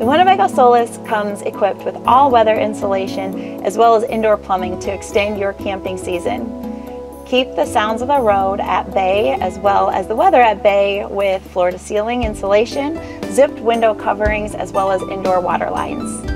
The Winnebago Solis comes equipped with all-weather insulation as well as indoor plumbing to extend your camping season. Keep the sounds of the road at bay as well as the weather at bay with floor-to-ceiling insulation, zipped window coverings, as well as indoor water lines.